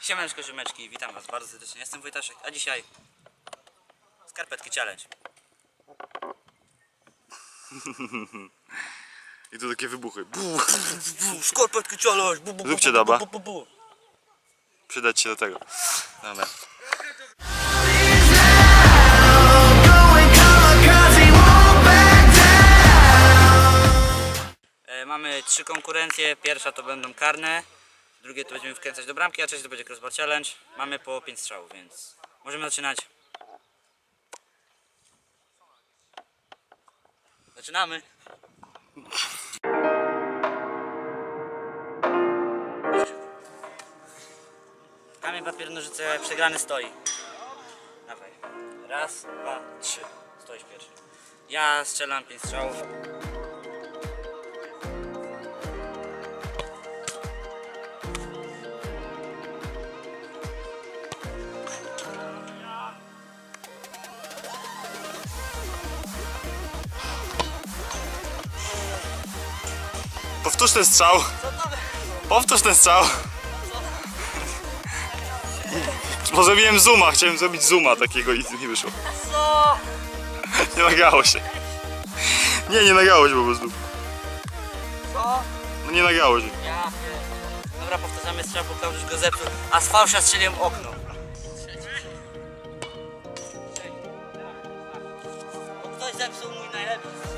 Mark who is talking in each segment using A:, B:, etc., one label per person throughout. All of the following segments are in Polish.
A: Siemaneczko, ziomeczki, witam was bardzo serdecznie, jestem Wojtaszek, a dzisiaj skarpetki challenge.
B: I tu takie wybuchy.
A: Skarpetki challenge!
B: Zróbcie daba. Przydać się do tego. Dobra.
A: Mamy 3 konkurencje, pierwsza to będą karne, drugie to będziemy wkręcać do bramki, a trzecie to będzie crossbar challenge. Mamy po 5 strzałów, więc możemy zaczynać. Zaczynamy! Kamień, papier, nożyce, przegrany stoi. Dawaj. Raz, dwa, trzy. Stoisz pierwszy. Ja strzelam 5 strzałów.
B: Powtórz ten strzał. Powtórz ten strzał. Bo zrobiłem zooma, chciałem zrobić zooma takiego i nie wyszło.
A: Co?
B: Nie nagrało się. Nie nagrało się po prostu.
A: Co?
B: No nie nagrało się.
A: Ja. Dobra, powtarzamy strzał, bo Klaudiusz go zepsuł, a z fałsza strzeliłem okno. Bo ktoś zepsuł mój najlepszy strzał.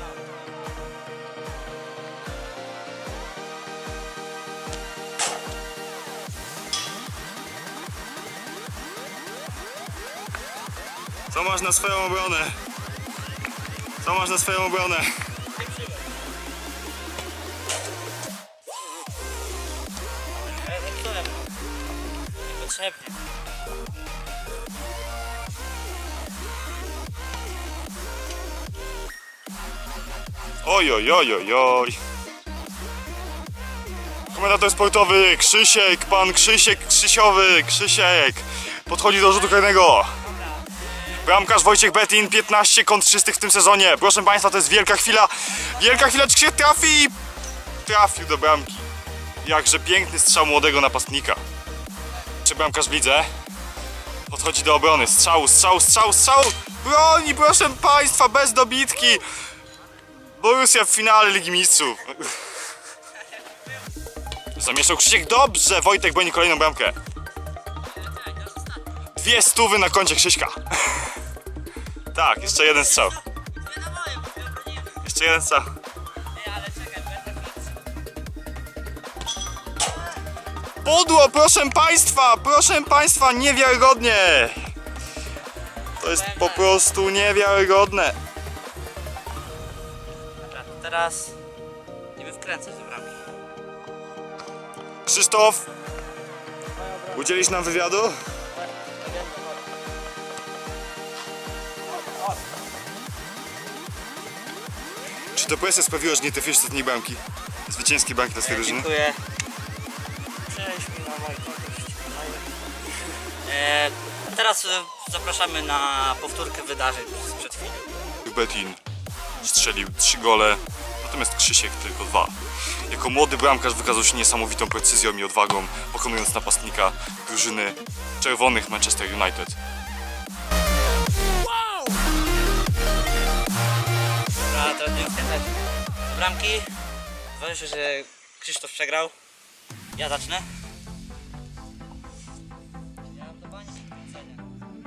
B: Co masz na swoją obronę? Co masz na swoją obronę?
A: Ja zepsułem. Niepotrzebnie.
B: Oj, oj, oj, oj, oj. Komentator sportowy Krzysiek, pan Krzysiek Krzysiowy, Krzysiek podchodzi do rzutu karnego. Bramkarz Wojciech Betin, 15 kąt czystych w tym sezonie. Proszę Państwa, to jest wielka chwila. Wielka chwila, czy się trafi? Trafił do bramki. Jakże piękny strzał młodego napastnika. Czy bramkarz w lidze? Podchodzi do obrony. Strzał, strzał, strzał, strzał. Broni, proszę Państwa, bez dobitki. Borussia w finale Ligi Mistrzów. Zamieszał Krzysiek, dobrze. Wojtek broni kolejną bramkę. 200 na koncie Krzyśka. Tak, jeszcze jeden strzał. Jeszcze jeden strzał. Podło, proszę Państwa, niewiarygodnie. To jest po prostu niewiarygodne.
A: Dobra, to teraz idziemy wkręcać do bramki.
B: Krzysztof, udzielisz nam wywiadu? Czy to presja sprawiła, że nie trafiłeś z ostatniej bramki? Zwycięskiej bramki dla swojej drużyny?
A: Dziękuję. Przejdźmy na Wojtowicz. Teraz zapraszamy na powtórkę wydarzeń sprzed chwili.
B: Betin strzelił 3 gole, natomiast Krzysiek tylko 2. Jako młody bramkarz wykazał się niesamowitą precyzją i odwagą, pokonując napastnika drużyny czerwonych Manchester United.
A: Dobra, teraz nie wkręcać do bramki. Zważę się, że Krzysztof przegrał. Ja zacznę. Ja mam do bani wkręcenia.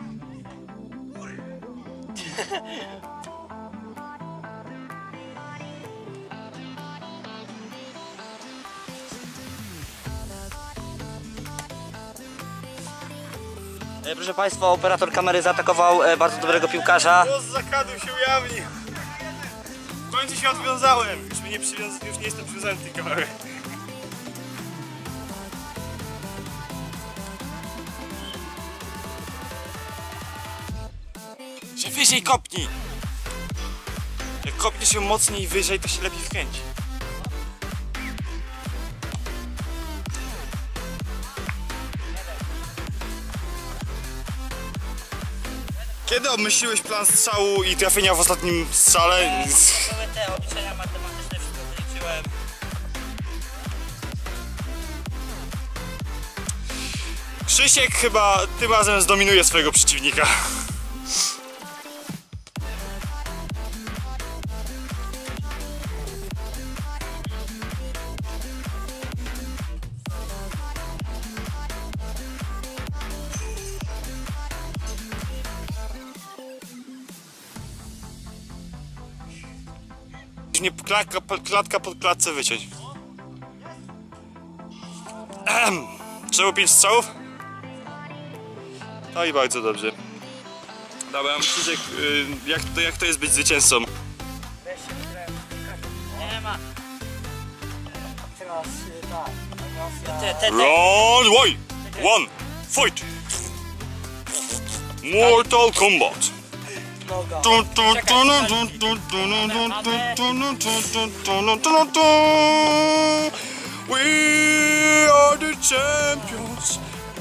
A: Proszę Państwa, operator kamery zaatakował bardzo dobrego piłkarza.
B: Głos zakadu się ujawnił. W końcu się odwiązałem. Już nie jestem przywiązany do tej kamery. Się wyżej kopnij. Jak kopnie się mocniej wyżej, to się lepiej wkręci. Kiedy obmyśliłeś plan strzału i trafienia w ostatnim strzale?
A: Były te obliczenia matematyczne, wszystko wyliczyłem.
B: Krzysiek chyba tym razem zdominuje swojego przeciwnika. Nie klatka pod klatce wyciąć. Czemu 5 strzałów? No i bardzo dobrze. Dobra, Krzysiek, jak to jest być zwycięzcą?
A: Nie ma.
C: Teraz tak.
B: Round one, fight! Mortal Kombat.
C: Noga.
B: We are the champions.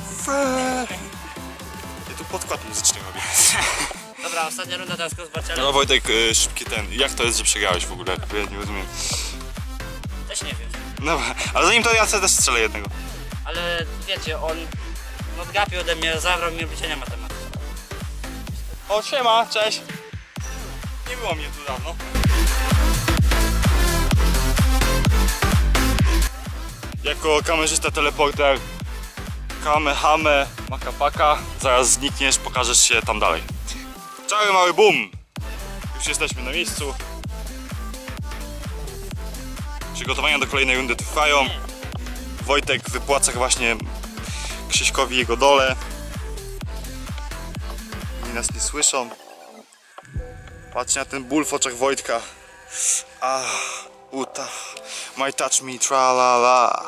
B: Ja tu podkład muzyczny robię.
A: Dobra, ostatnia runda teraz zobaczymy.
B: No Wojtek, szybki ten. Jak to jest, że przegrałeś w ogóle? Ja nie rozumiem.
A: Też nie wiem.
B: Dobra, ale zanim to ja też strzelę jednego.
A: Ale wiecie, on odgapił ode mnie, zabrał mi obliczenia matematyczne.
B: O, siema, cześć. Nie było mnie tu dawno. Jako kamerzysta teleporter Kamehame Makapaka zaraz znikniesz, pokażesz się tam dalej. Cały mały boom. Już jesteśmy na miejscu. Przygotowania do kolejnej rundy trwają. Wojtek wypłaca właśnie Krzyśkowi jego dole. Oni nas nie słyszą. Patrz na ten ból w oczach Wojtka. Uta. My touch me, tra la la.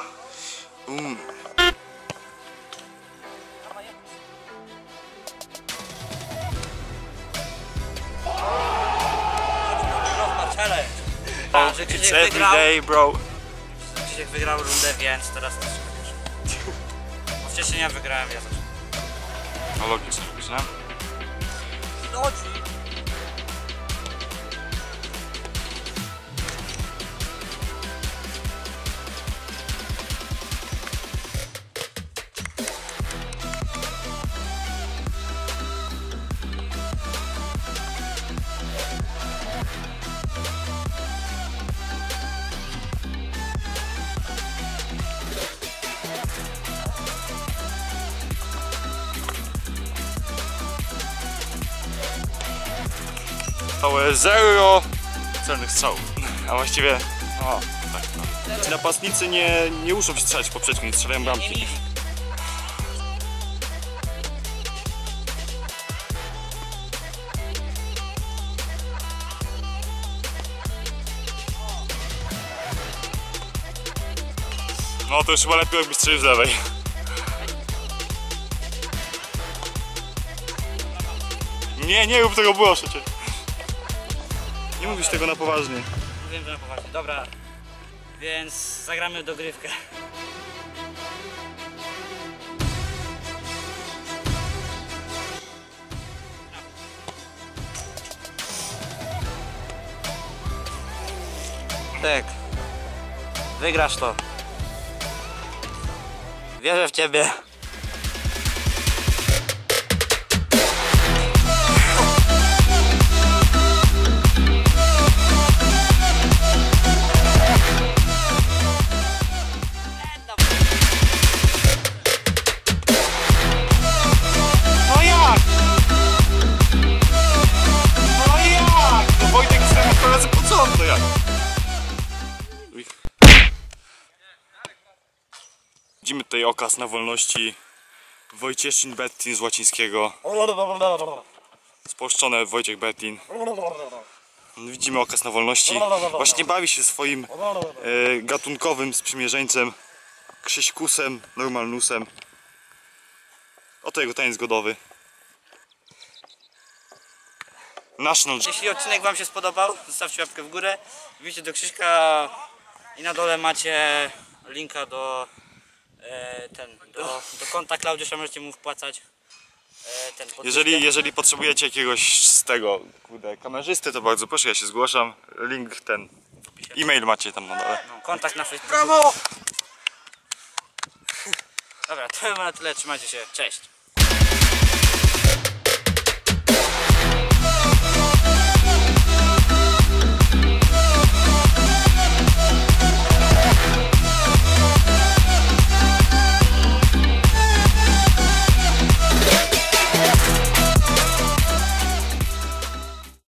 A: Że
B: It's
A: Krzysiek
B: every
A: wygrał,
B: day, bro.
A: Krzysiek wygrał rundę, więc teraz też wiesz. Bo wcześniej ja wygrałem, ja zacząłem.
B: No logicznie, nie? Całe zero celnych strzałów. A właściwie, no tak. No. Ci napastnicy nie muszą się strzelać w poprzeczkę, nie strzelają bramki. No to już chyba lepiej jakbyś strzelił z lewej. Nie rób tego, proszę cię. Nie mówisz tego na poważnie.
A: Wiem, że na poważnie. Dobra, więc zagramy dogrywkę. Tak. Wygrasz to. Wierzę w ciebie.
B: No jak? No Wojtek jest dwa razy po co? No jak? Widzimy tutaj okaz na wolności. Wojcieszyn Bettin z łacińskiego. Spolszczone Wojciech Bettin. Widzimy okaz na wolności. Właśnie bawi się swoim gatunkowym sprzymierzeńcem Krzyśkusem, Normalnusem. Oto jego taniec godowy. National.
A: Jeśli odcinek wam się spodobał, zostawcie łapkę w górę. Wbijcie do Krzyśka i na dole macie linka do do konta Klaudiusza, możecie mu wpłacać
B: Jeżeli potrzebujecie jakiegoś z tego kamerzysty, to bardzo proszę, ja się zgłaszam. Link ten. E-mail macie tam na dole.
A: kontakt na Facebooku. Brawo! Dobra, to na tyle, trzymajcie się, cześć.